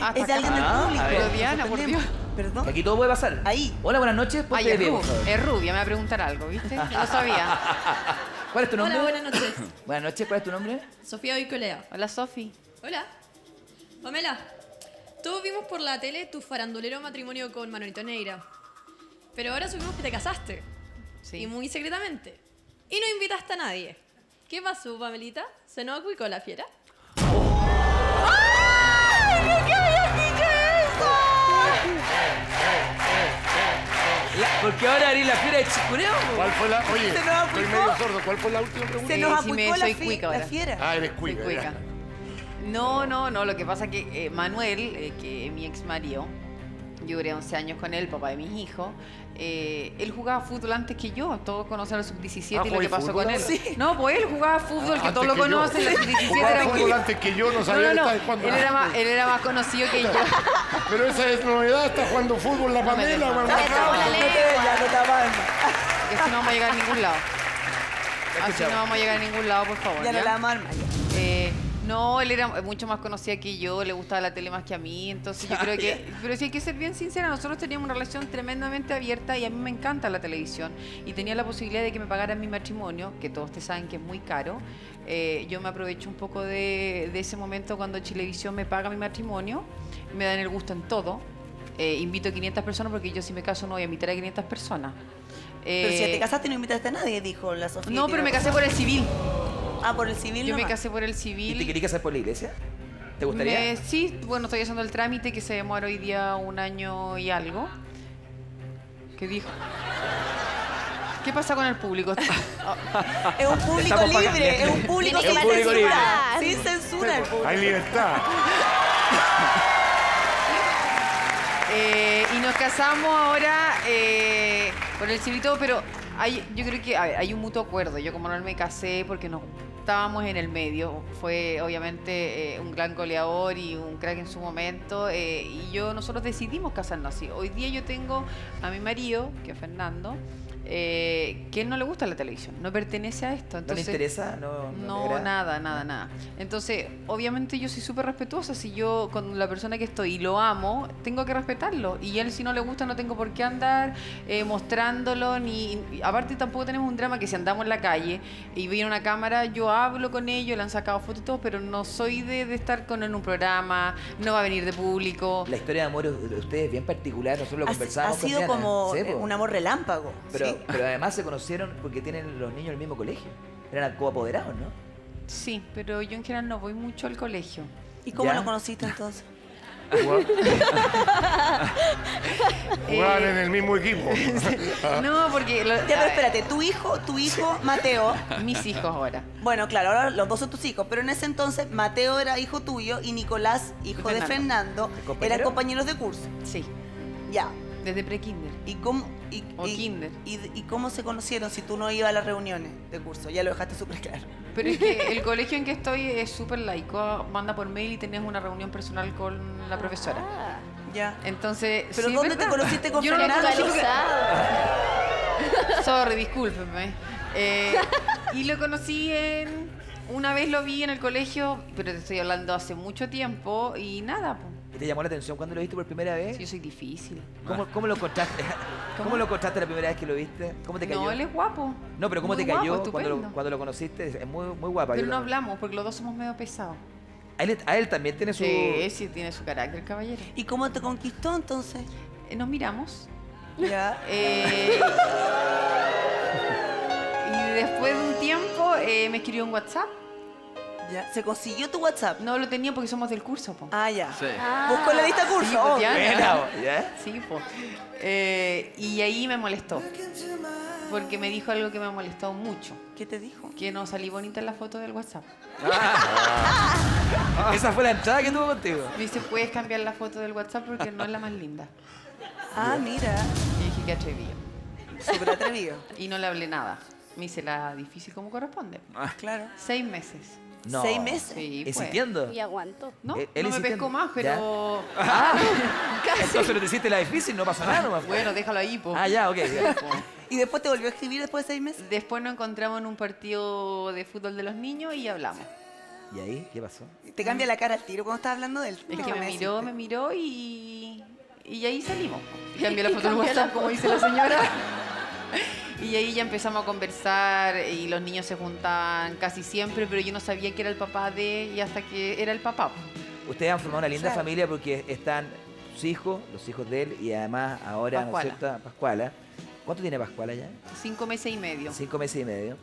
Es de alguien del público. Pero Diana, por Dios. Perdón. Aquí todo puede pasar. Ahí. Hola, buenas noches. Ay, Ponte de pie, por favor. es rubia, me va a preguntar algo, ¿viste? Yo lo sabía. ¿Cuál es tu nombre? Hola, buenas noches. Buenas noches, ¿cuál es tu nombre? Sofía Oicolea. Hola, Sofi. Hola. Pamela, todos vimos por la tele tu farandulero matrimonio con Manolito Neira. Pero ahora supimos que te casaste. Sí. Y muy secretamente. Y no invitaste a nadie. ¿Qué pasó, Pamelita? ¿Se nos acuicó la fiera? ¿Por qué ahora eres la fiera de Chicureo? ¿Cuál fue la...? Oye, Se nos estoy aplicó. medio sordo. ¿Cuál fue la última pregunta? Se nos sí, apuicó soy cuica la ahora. fiera. Ah, eres Soy cuica. cuica. ya. No, lo que pasa es que Manuel, que es mi ex marido, yo duré 11 años con él, papá de mis hijos, él jugaba fútbol antes que yo, todos conocen el sub-17 y lo que pasó fútbol? con él. Sí. No, pues él jugaba fútbol, que Antes todos lo que yo. conocen, el sub-17 Jugaba era fútbol antes que yo, no sabía que estaba jugando. él era más conocido que yo. Pero esa es novedad, está jugando fútbol la Pamela. des más. mamá. No te amarma. Que así no vamos a llegar a ningún lado. Así no vamos a llegar a ningún lado, por favor. Ya no ¿ya? la amarma. No, él era mucho más conocido que yo, le gustaba la tele más que a mí, entonces yo creo que... Pero sí hay que ser bien sincera, nosotros teníamos una relación tremendamente abierta y a mí me encanta la televisión y tenía la posibilidad de que me pagaran mi matrimonio, que todos ustedes saben que es muy caro. Yo me aprovecho un poco de ese momento cuando Chilevisión me paga mi matrimonio, me dan el gusto en todo. Invito a 500 personas porque yo si me caso no voy a invitar a 500 personas. Pero si te casaste no invitaste a nadie, dijo la Sofía. No, pero me casé por el civil. Ah, por el civil Yo me nomás. casé por el ¿Y civil. te querías casar por la iglesia? ¿Te gustaría? Sí, bueno, estoy haciendo el trámite que se demora hoy día 1 año y algo. ¿Qué dijo? ¿Qué pasa con el público? Es un público Estamos pagando. libre, es un público Es un sin público libre. censura. Sin censura el público. Hay libertad. Y nos casamos ahora por el civil y todo, pero yo creo que hay un mutuo acuerdo. Yo como no me casé porque nos estábamos en el medio. Fue obviamente un gran goleador y un crack en su momento. Y nosotros decidimos casarnos así. Hoy día yo tengo a mi marido, que es Fernando, que él no le gusta la televisión, no pertenece a esto. Entonces, ¿No le interesa? No, nada. Entonces, obviamente yo soy súper respetuosa. Si yo con la persona que estoy y lo amo, tengo que respetarlo. Y él si no le gusta no tengo por qué andar mostrándolo. Aparte tampoco tenemos un drama que si andamos en la calle y viene una cámara, yo hablo con ellos, le han sacado fotos y todo, pero no soy de estar en un programa, no va a venir de público. La historia de amor de ustedes es bien particular, nosotros lo Ha conversábamos con sido Diana. como Sí, po. un amor relámpago. ¿sí? Pero además se conocieron porque tienen los niños el mismo colegio. Eran coapoderados, ¿no? Sí, pero yo en general no voy mucho al colegio. ¿Y cómo ¿Ya? lo conociste entonces? Jugaban en el mismo equipo. No, porque... Ya, pero espérate, tu hijo Mateo, Mis hijos ahora. bueno, claro, ahora los dos son tus hijos, pero en ese entonces Mateo era hijo tuyo y Nicolás, hijo de Fernando, ¿Compañero? eran compañeros de curso. Sí, Ya. desde pre-kinder. ¿Y cómo, O kinder. y cómo se conocieron si tú no ibas a las reuniones de curso? Ya lo dejaste súper claro. Pero es que el colegio en que estoy es súper laico. Manda por mail y tenés una reunión personal con la profesora. Ya. Entonces, ¿Pero sí, dónde ¿verdad? te conociste con Yo no lo Fernando? conocí. Sorry, discúlpeme. Y lo conocí una vez lo vi en el colegio, pero te estoy hablando hace mucho tiempo y nada, pues. ¿Y te llamó la atención cuando lo viste por primera vez? Sí, yo soy difícil. ¿Cómo lo encontraste? ¿Cómo lo encontraste la primera vez que lo viste? ¿Cómo te cayó? No, él es guapo. No, pero ¿cómo Muy te cayó guapo, estupendo. cuando lo conociste? Es muy guapa. Pero Yo no lo- hablamos porque los dos somos medio pesados. A él también tiene su... Sí, sí, tiene su carácter, caballero. ¿Y cómo te conquistó entonces? Nos miramos. Ya. Y después de un tiempo me escribió un WhatsApp. Ya. ¿Se consiguió tu WhatsApp? No lo tenía porque somos del curso, po. Ah, ya. Sí. Buscó en la lista curso. Sí, pues, obvio. ya. Buena, ¿ya? Sí, po. Y ahí me molestó. Porque me dijo algo que me ha molestado mucho. ¿Qué te dijo? Que no salí bonita en la foto del WhatsApp. Esa fue la entrada que tuvo contigo. Me dice, puedes cambiar la foto del WhatsApp porque no es la más linda. Ah, mira. Y dije, qué atrevido. Súper atrevido. Y no le hablé nada. Me hice la difícil como corresponde. Claro. 6 meses. No. 6 meses. Sí, pues. ¿Insistiendo? Y aguanto. No, Él no me insistiendo. pescó más, pero... Entonces no te hiciste la difícil, no pasa nada nomás. Bueno, déjalo ahí, po. Ah, ya, ok. ya. ¿Y después te volvió a escribir después de 6 meses? Después nos encontramos en un partido de fútbol de los niños y hablamos. ¿Y ahí qué pasó? Te cambia la cara al tiro cuando estás hablando de él. Es que Déjame me miró y ahí salimos. Y cambié la foto en WhatsApp, como dice la señora. Y ahí ya empezamos a conversar y los niños se juntaban casi siempre, pero yo no sabía que era el papá de y hasta que era el papá. Ustedes han formado una linda Claro. familia porque están sus hijos, los hijos de él y además ahora, ¿no es Pascuala. cierto? Pascuala. ¿Cuánto tiene Pascuala ya? 5 meses y medio. 5 meses y medio.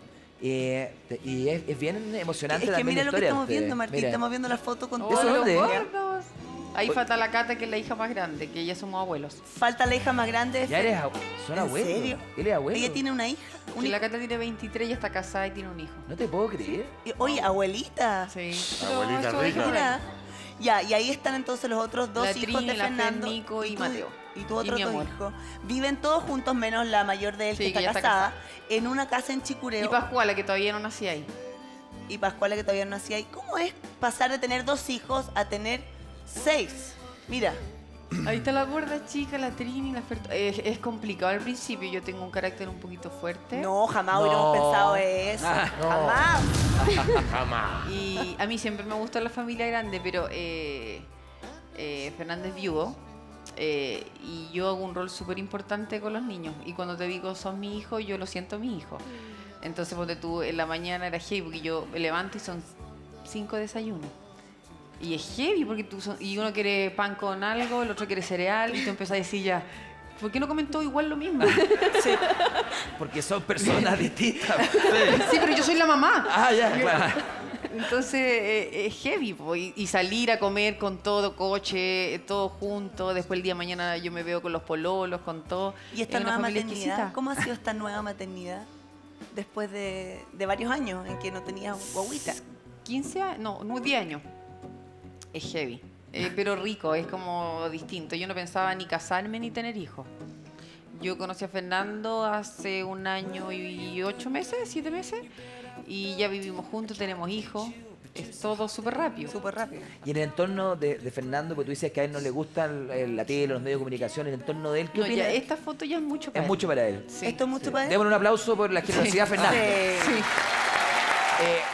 Y es bien emocionante Es que también mira la lo que historia de estamos ustedes. viendo, Martín. Mira. Estamos viendo la foto con Oh, ¿Eso los dónde? gordos. Ahí falta la Cata, que es la hija más grande, que ya somos abuelos. Falta la hija más grande de Ya Fer. eres son ¿En abuelos. serio? Él es abuelo. Ella tiene una hija. Y la Cata tiene 23 y está casada y tiene un hijo. No te puedo creer. Oye, abuelita. Sí. Abuelita Pero eso rica. Mira. Ya, y ahí están entonces los otros dos La hijos Trini, de la Fer, Fernando. Nico y tú- Mateo. Y tu otro Y mi dos amor. hijos. Viven todos juntos, menos la mayor de él, Sí, que que está ya está casada, en una casa en Chicureo. Y Pascuala, que todavía no nacía ahí. Y Pascuala, que todavía no nacía ahí. ¿Cómo es pasar de tener 2 hijos a tener 6? Mira. Ahí está la gorda chica, la Trini, la Fer. Es complicado al principio, yo tengo un carácter un poquito fuerte. No, jamás No. hubiéramos pensado eso. No. Jamás. Jamás. Y a mí siempre me gusta la familia grande, pero Fernando es viudo y yo hago un rol súper importante con los niños. Y cuando te digo son mi hijo, yo lo siento mi hijo. Entonces, ponte tú, en la mañana era heavy porque yo me levanto y son 5 desayunos. Y es heavy porque y uno quiere pan con algo, el otro quiere cereal y tú empiezas a decir ya, ¿por qué no comen todo igual lo mismo? Porque son personas distintas. Sí, pero yo soy la mamá. Ah, ya, claro. Entonces es heavy po, y salir a comer con todo, coche, todo junto. Después el día de mañana yo me veo con los pololos, con todo. ¿Y esta Es una nueva familia maternidad? exquisita. ¿Cómo ha sido esta nueva maternidad? Después de varios años en que no tenías guaguita. 15 años, no, 10 años. Es heavy, pero rico, es como distinto. Yo no pensaba ni casarme ni tener hijos. Yo conocí a Fernando hace 1 año y 8 meses, 7 meses, y ya vivimos juntos, tenemos hijos. Es todo súper rápido. Súper rápido. Y en el entorno de Fernando, porque tú dices que a él no le gustan la tele, los medios de comunicación, en el entorno de él, ¿qué No, opina? ya, esta foto ya es mucho para Es él. mucho para él. Sí. ¿Esto es mucho para él? Démosle un aplauso por la generosidad, Fernando. Sí. Sí.